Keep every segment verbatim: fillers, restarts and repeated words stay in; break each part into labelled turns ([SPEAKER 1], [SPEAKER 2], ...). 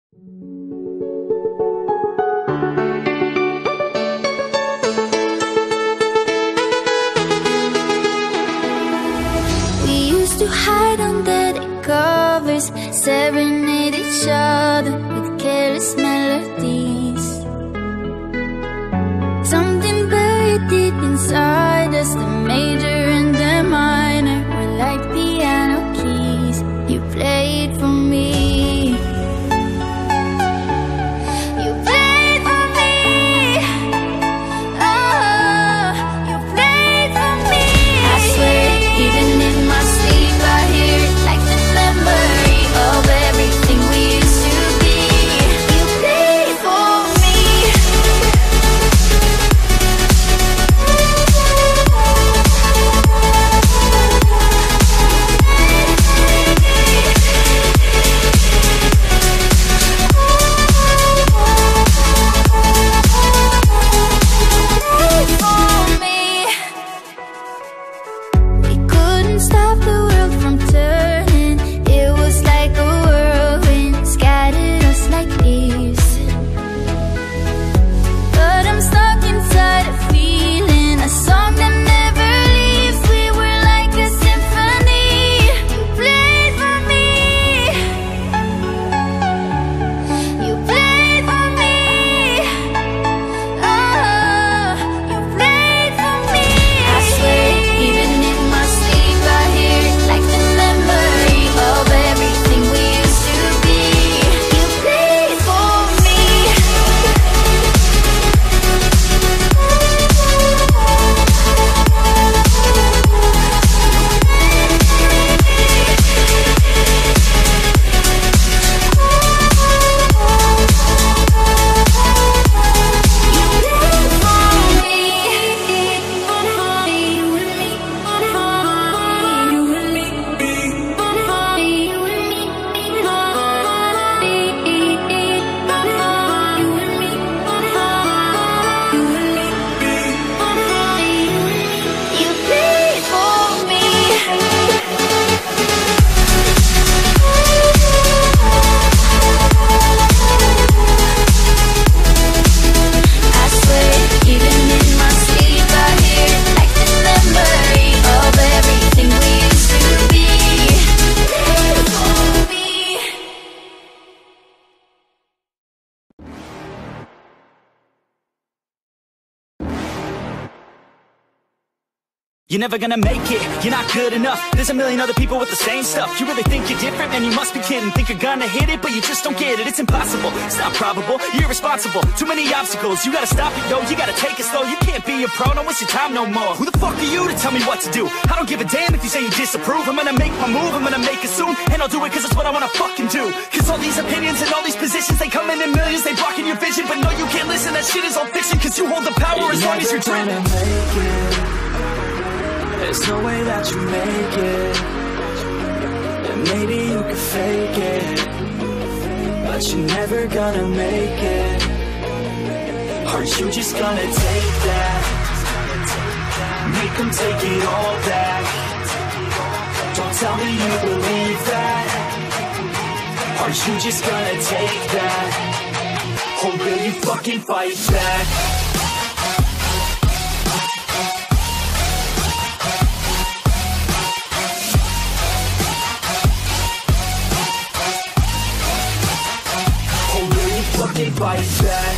[SPEAKER 1] We used to hide under the covers, serenade each other with careless melodies. Something buried deep inside us, the major and the minor were like piano keys. You played for me. You played for me. Oh, you played for me. I swear, even in my sleep I hear it like the memory of everything we used to be. You played for me.
[SPEAKER 2] You're never gonna make it, you're not good enough. There's a million other people with the same stuff. You really think you're different? Man, you must be kidding. Think you're gonna hit it, but you just don't get it. It's impossible, it's not probable, you're irresponsible. Too many obstacles, you gotta stop it, yo. You gotta take it slow, you can't be a pro, don't waste your time no more. Who the fuck are you to tell me what to do? I don't give a damn if you say you disapprove. I'm gonna make my move, I'm gonna make it soon, and I'll do it cause it's what I wanna fucking do. Cause all these opinions and all these positions, they come in in millions, they blocking your vision. But no, you can't listen, that shit is all fiction. Cause you hold the power as long as you're dreaming.
[SPEAKER 3] There's no way that you make it, and maybe you can fake it, but you're never gonna make it. Are you just gonna take that? Make them take it all back. Don't tell me you believe that. Are you just gonna take that? Or will you fucking fight back? Fucking fight back.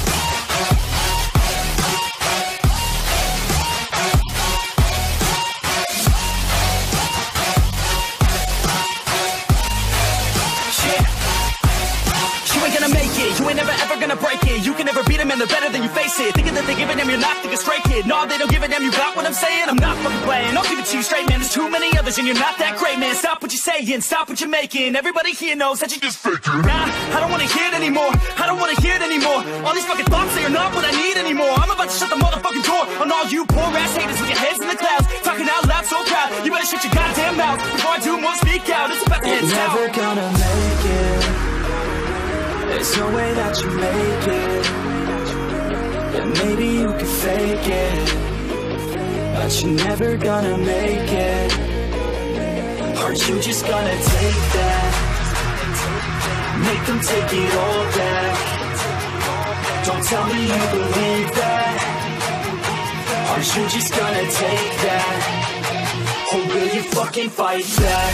[SPEAKER 3] You ain't never ever gonna break it. You can never beat them and they're better than you face it. Thinking that they give a damn, you're not thinking straight, kid. No, they don't give a damn, you got what I'm saying? I'm not fucking playing, I'll give it to you straight, man. There's too many others and you're not that great, man. Stop what you're saying, stop what you're making. Everybody here knows that you just faking. Nah, I don't wanna hear it anymore, I don't wanna hear it anymore. All these fucking thoughts, they are not what I need anymore. I'm about to shut the motherfucking door on all you poor ass haters with your heads in the clouds, talking out loud so proud. You better shut your goddamn mouth before I do more speak out. It's about to head down. Never gonna make it. There's no way that you make it, and maybe you can fake it, but you're never gonna make it. Are you just gonna take that?
[SPEAKER 2] make them take it all back. Don't tell me you believe that. Are you just gonna take that? Or will you fucking fight back?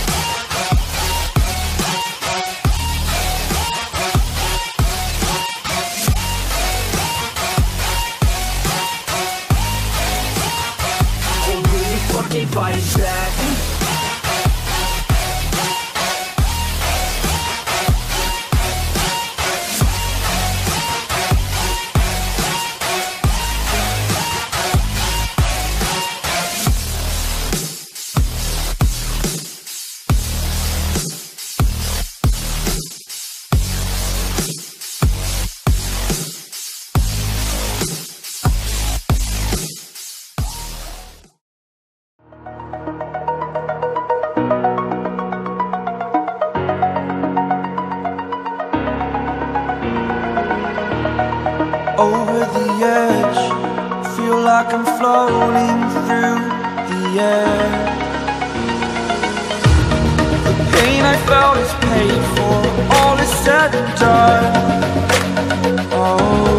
[SPEAKER 2] Or will you fucking fight back?
[SPEAKER 4] Over the edge, feel like I'm floating through the air. The pain I felt is paid for, all is said and done. Oh,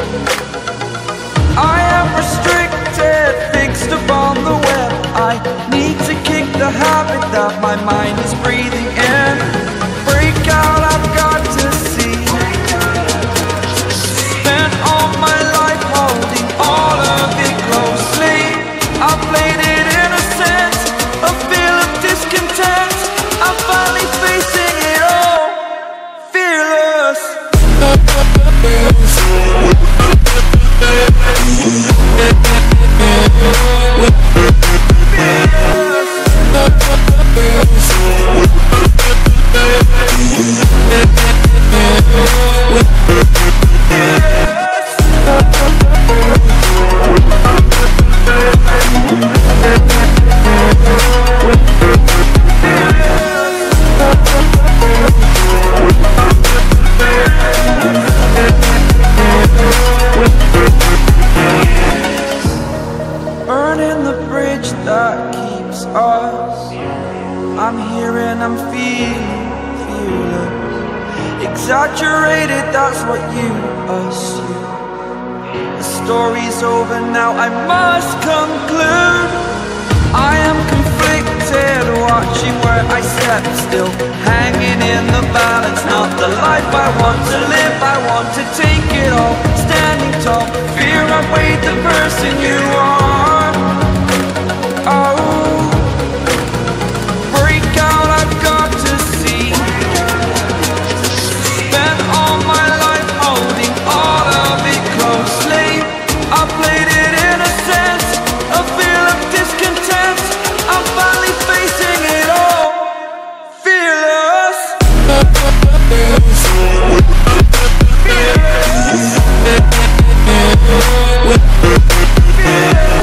[SPEAKER 4] I am restricted, fixed upon the web. I need to kick the habit that my mind is breathing in. Break out, I've got to see. Spent all my life holding all of it closely. I played it innocent, a feel of discontent. I'm finally facing it all, fearless. Burning the bridge that keeps us. I'm here and I'm feeling fearless. Exaggerated, that's what you assume. The story's over now, I must conclude. I am conflicted, watching where I step still, hanging in the balance. Not the life I want to live, I want to take it all. Standing tall, fear I've weighed the person you are. Oh, break out, I've got to see. Spent all my life holding all of it closely. I played it innocent, a feel of discontent. I'm finally facing it all, fearless. Fearless. Fearless.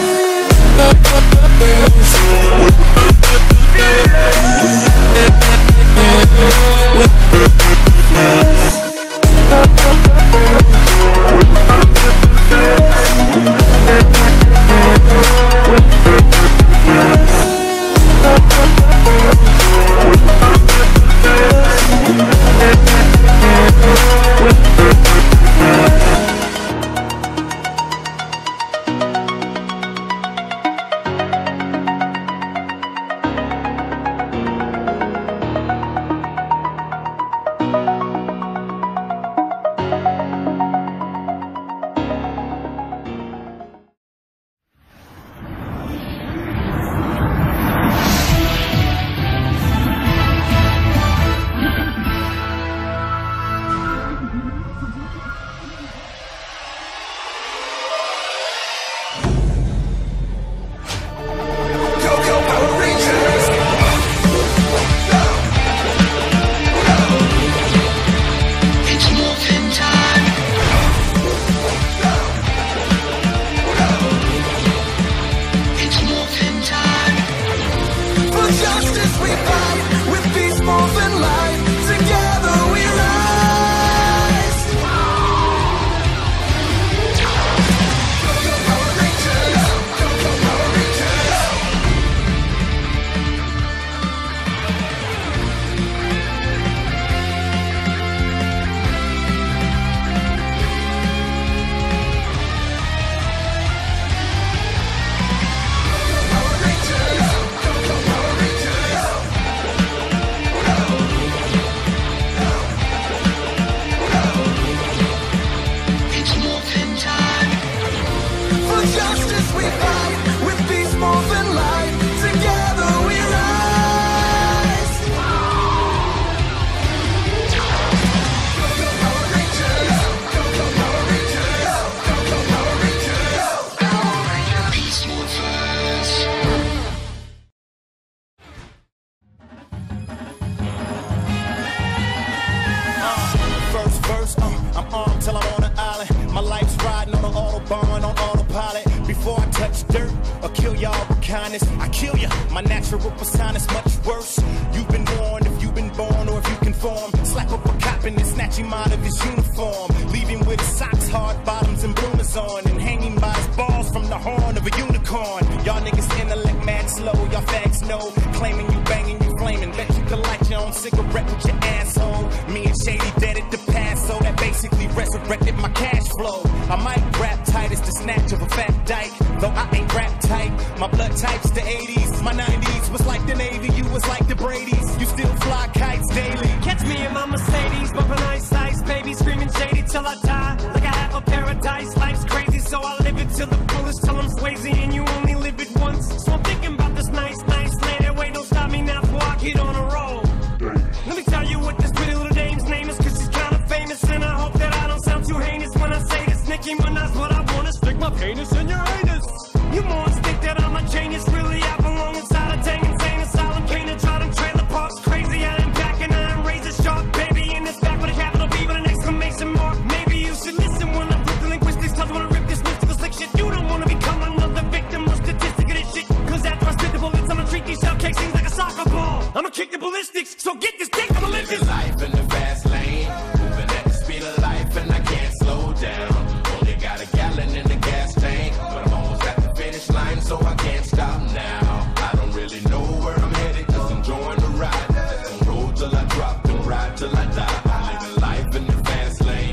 [SPEAKER 5] cause uh, I'm armed till I'm on an island. My life's riding on an autobahn, on autopilot. Before I touch dirt or kill y'all with kindness, I kill ya. My natural persona is much worse. You've been warned if you've been born or if you conform. Slap up a cop and then snatch him out of his uniform. Leave him with his socks, hard bottoms, and bloomers on. And hanging by his balls from the horn of a unicorn. Y'all niggas intellect mad slow, y'all fags know. Claiming you banging, you flaming. Bet you can light your own cigarette with your asshole. Me and Shady dead at the past, so that basically resurrected my cash flow. I might rap tight as the snatch of a fat dyke, though I ain't rap tight. My blood type's the eighties, my nineties was like the Navy, you was like the Brady's. You still fly kites daily.
[SPEAKER 6] Catch me in my Mercedes, bumping ice ice, baby screaming Shady till I die. Like I have a paradise, life's crazy, so I live it till the fullest, till I'm Swayze and you only live it once. So I'm thinking about this nice, nice lady. Wait, don't stop me now before I get on a roll. Let me tell you what this pretty little dame's name is, cause she's kinda famous, and I hope that I don't sound too heinous when I say this. Nicki Minaj, what I wanna stick my penis in your anus. You more think that I'm a genius, really I belong inside a dang insane asylum. Can't try them trailer parks, crazy I am back and I am razor sharp, baby in this back with a capital B with an exclamation mark. Maybe you should listen when I rip the linguistics, cause when I rip this mystical slick shit, you don't wanna become another victim or statistic of this shit. Cause after I spit the bullets, I'ma treat these shell casings like a soccer ball. I'ma kick the ballistics, so get this dick, I'ma live this
[SPEAKER 7] life in the fast lane, moving at the speed of life and I can't slow down. Only got a gallon in the gas tank, but I'm almost at the finish line, so I can't stop now. I don't really know where I'm headed, just enjoying the ride. Just gonna roll till I drop, then ride till I die. I'm living life in the fast lane,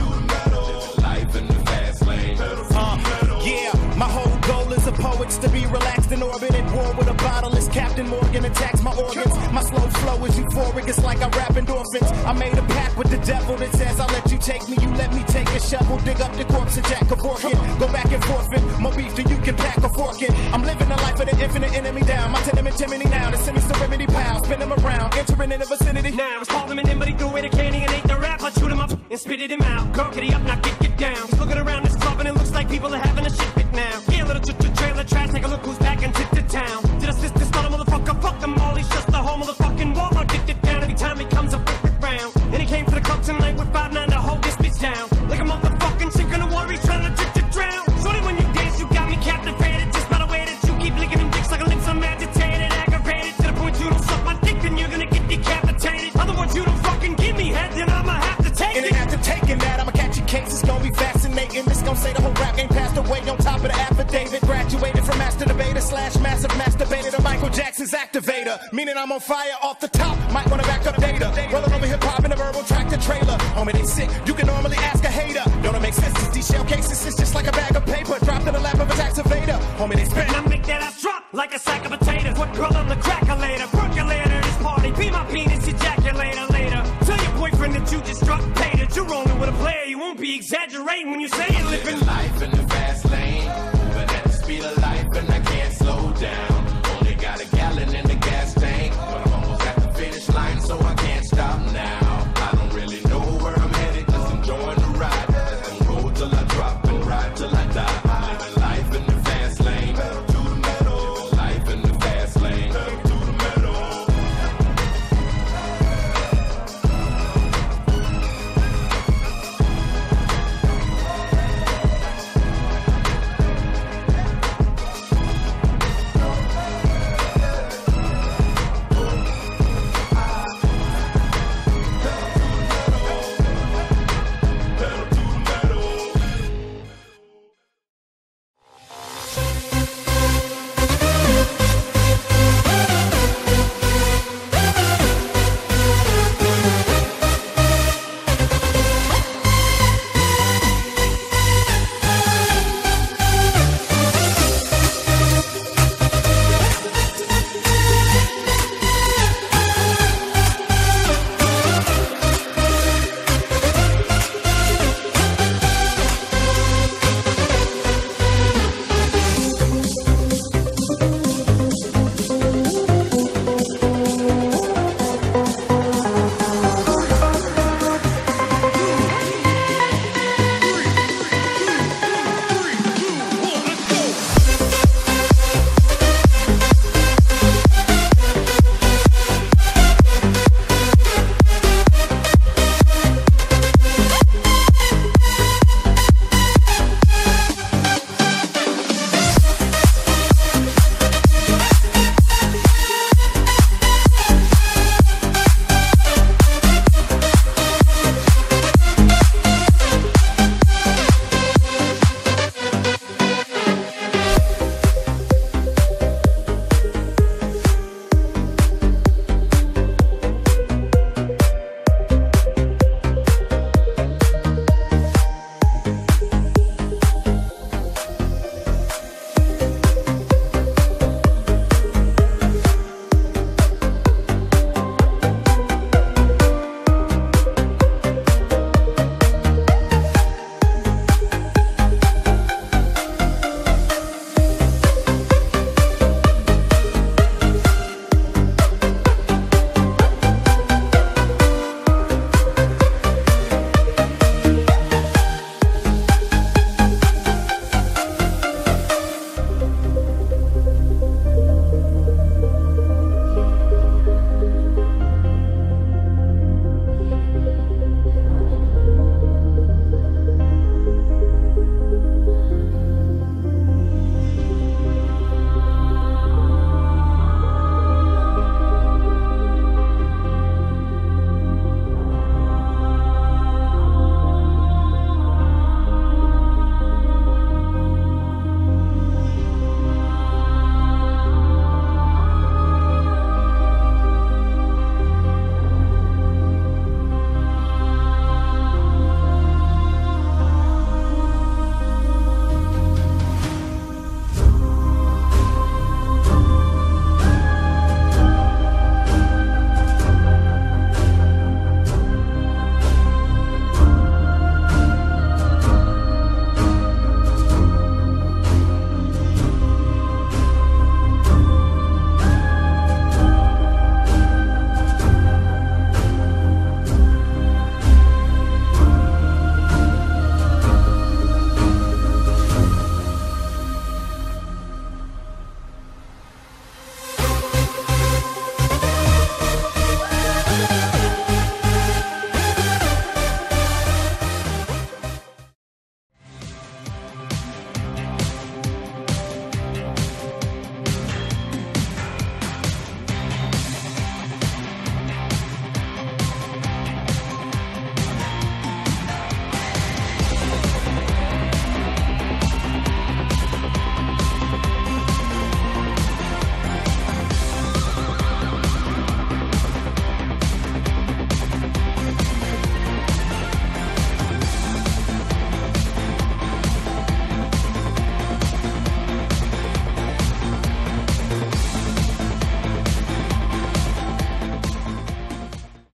[SPEAKER 7] living life in the fast lane.
[SPEAKER 5] Uh, yeah, my whole goal is a poet's to be relaxed in orbit at war with a bottle as Captain Morgan attacks my organs. My slow flow is euphoric, it's like I rap endorphins. I made a pact with the devil that says I'll let you take me, you let me take a shovel, dig up the corpse of Jack Kevorkian. Go back and forfeit, more beef than you can pack a fork in. I'm living the life of the infinite enemy down. My tenement chimney now, the sinister remedy pal. Spin them around, entering in the vicinity.
[SPEAKER 6] Now it's called him an but he threw away the candy and ate the rap. I chewed him up and spitted him out. Girl, get he up, now get get down. He's looking around this club and it looks like people are having a shit fit now. Yeah, little trailer trash, take a look who's back and tip to town. Did I assist this little motherfucker? Fuck them all, he's just the whole motherfucking wall. I'll get it down every time he comes up round. And he came to the club tonight with five nine to hold this bitch down. Like a motherfucking sinking in water, he's trying to trick to drown. Shorty, when you dance, you got me captivated. Just by the way that you keep licking them dicks like a lips, I'm agitated, aggravated. To the point you don't suck my dick, then you're gonna get decapitated. Other words, you don't fucking give me head, then I'ma have to take
[SPEAKER 5] and
[SPEAKER 6] it.
[SPEAKER 5] And after taking that, I'ma catch your case, it's gonna be fascinating. This gonna say the whole rap game passed away on top of the affidavit. Graduated from master debater slash massive masturbator to Michael Jackson's activator. Meaning I'm on fire off the top, might wanna back up data. Rolling over hip-hop in a verbal tractor trailer. Homie, they sick, you can normally ask a hater. Don't it make sense, these shell cases is just like a bag of paper dropped in the lap of a tax evader. Homie, they spit.
[SPEAKER 6] And I make that ass drop like a sack of potatoes. What girl on the crackulator, percolator, this party, be my penis ejaculator later. Tell your boyfriend that you just struck paid it. You're rolling with a player, you won't be exaggerating when you say it.
[SPEAKER 7] Living life in